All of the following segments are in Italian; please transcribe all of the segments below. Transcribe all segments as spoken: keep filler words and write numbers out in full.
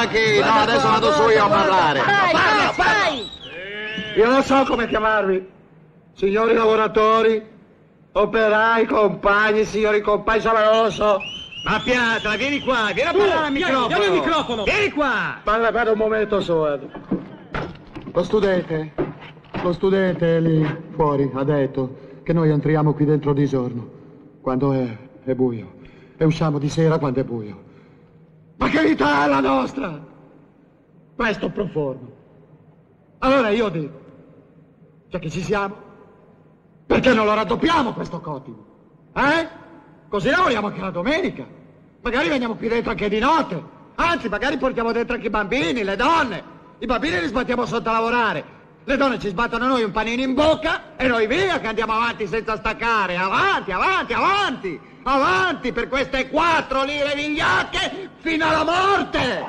Franchi, no, adesso vado su io a parlare. Vai, vai, vai! Io non so come chiamarvi. Signori lavoratori, operai, compagni, signori compagni, insomma non lo so. Ma Piatra, vieni qua, vieni a parlare al microfono. Vieni al microfono. Vieni qua. Parla per un momento solo. Lo studente, lo studente lì fuori ha detto che noi entriamo qui dentro di giorno, quando è, è buio, e usciamo di sera quando è buio. Ma che vita è la nostra? Questo profondo. Allora io dico, già che ci siamo, perché non lo raddoppiamo questo cotimo? Eh? Così lavoriamo anche la domenica. Magari veniamo qui dentro anche di notte. Anzi, magari portiamo dentro anche i bambini, le donne. I bambini li sbattiamo sotto a lavorare. Le donne ci sbattono noi un panino in bocca e noi via che andiamo avanti senza staccare. Avanti, avanti, avanti. Avanti per queste quattro lire vigliacche fino alla morte.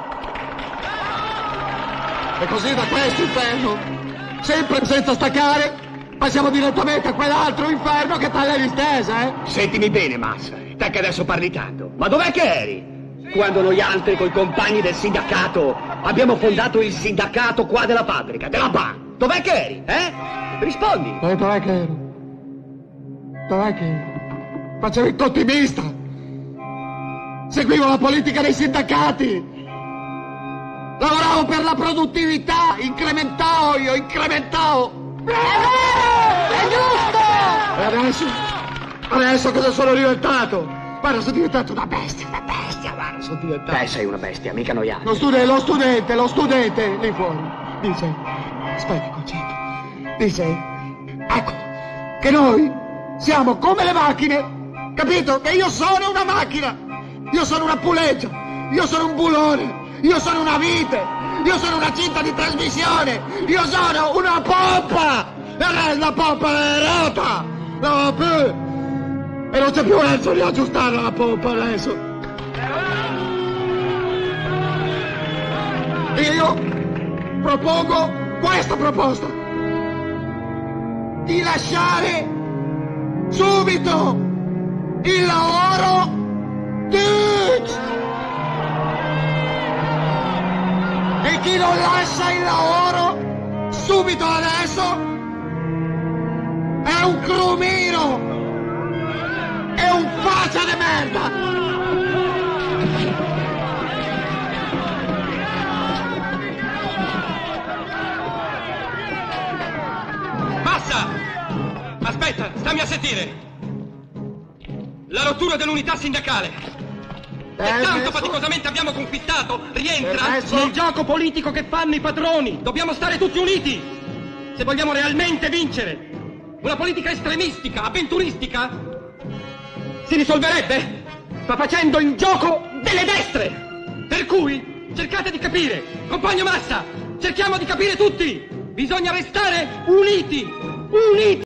E così da questo inferno, sempre senza staccare, passiamo direttamente a quell'altro inferno che sta alle distese, eh? Sentimi bene, Massa, te che adesso parli tanto. Ma dov'è che eri? Quando noi altri coi compagni del sindacato abbiamo fondato il sindacato qua della fabbrica, della P A. Dov'è che eri, eh? Rispondi. Eh, dov'è che ero? Dov'è che ero? Facevo il cottimista. Seguivo la politica dei sindacati. Lavoravo per la produttività, incrementavo io, incrementavo. È vero! È giusto! E adesso? Adesso cosa sono diventato? Guarda, sono diventato una bestia, una bestia, guarda, sono diventato. Te sei una bestia, mica noi altri. Lo studente, lo studente, lo studente, lì fuori, dice, aspetta concetto, dice, ecco, che noi siamo come le macchine, capito? Che io sono una macchina, io sono una puleggia, io sono un bulone, io sono una vite, io sono una cinta di trasmissione, io sono una pompa, e la pompa è rota, non va più, e non c'è più verso di aggiustarla la pompa adesso. E io propongo questa proposta, di lasciare subito il lavoro tutti. E chi non lascia il lavoro subito adesso è un crumiro, è un faccia di merda. Massa! Aspetta, stammi a sentire. La rottura dell'unità sindacale che tanto faticosamente abbiamo conquistato rientra nel gioco politico che fanno i padroni. Dobbiamo stare tutti uniti se vogliamo realmente vincere. Una politica estremistica, avventuristica si risolverebbe sta facendo il gioco delle destre. Per cui cercate di capire, compagno Massa, cerchiamo di capire tutti. Bisogna restare uniti, uniti.